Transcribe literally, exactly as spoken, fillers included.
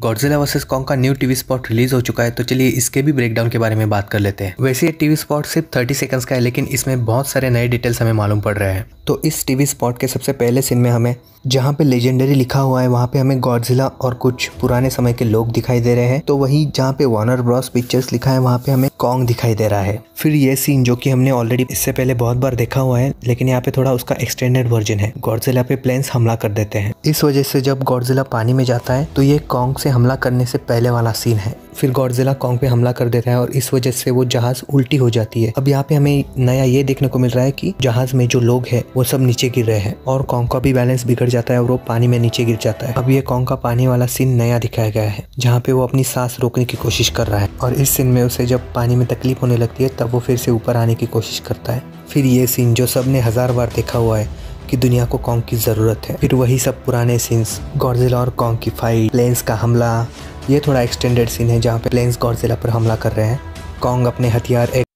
Godzilla versus Kong का new TV spot release हो चुका है, तो चलिए इसके भी ब्रेकडाउन के बारे में बात कर लेते हैं। वैसे ये टीवी स्पॉट सिर्फ तीस सेकंड्स का है, लेकिन इसमें बहुत सारे नए डिटेल्स हमें मालूम पड़ रहे हैं। तो इस टीवी स्पॉट के सबसे पहले सीन में हमें जहाँ पे लेजेंडरी लिखा हुआ है वहाँ पे हमें गॉडजिला और कुछ पुराने समय के लोग दिखाई दे रहे हैं। तो वहीं जहाँ पे वार्नर ब्रॉस पिक्चर्स लिखा है वहाँ पे हमें कॉन्ग दिखाई दे रहा है। फिर ये सीन जो कि हमने ऑलरेडी इससे पहले बहुत बार देखा हुआ है, लेकिन यहाँ पे थोड़ा उसका एक्सटेंडेड वर्जन है। गॉडजिला पे प्लेन्स हमला कर देते हैं। इस वजह से जब गॉडजिला पानी में जाता है तो ये कॉन्ग से हमला करने से पहले वाला सीन है। फिर गॉडजिला कॉन्ग पे हमला कर देता है और इस वजह से वो जहाज उल्टी हो जाती है। अब यहाँ पे हमें नया ये देखने को मिल रहा है कि जहाज में जो लोग हैं वो सब नीचे गिर रहे हैं और कॉन्ग का भी बैलेंस बिगड़ जाता है और वो पानी में नीचे गिर जाता है। अब ये कॉन्ग का पानी वाला सीन नया दिखाया गया है, जहाँ पे वो अपनी सांस रोकने की कोशिश कर रहा है और इस सीन में उसे जब पानी में तकलीफ होने लगती है तब वो फिर से ऊपर आने की कोशिश करता है। फिर ये सीन जो सबने हजार बार देखा हुआ है कि दुनिया को कॉन्ग की जरूरत है। फिर वही सब पुराने सीन्स, गॉडजिला और कॉन्ग की फाइट, प्लेन्स का हमला। ये थोड़ा एक्सटेंडेड सीन है जहाँ पे प्लेन्स गॉडजिला पर हमला कर रहे हैं। कॉन्ग अपने हथियार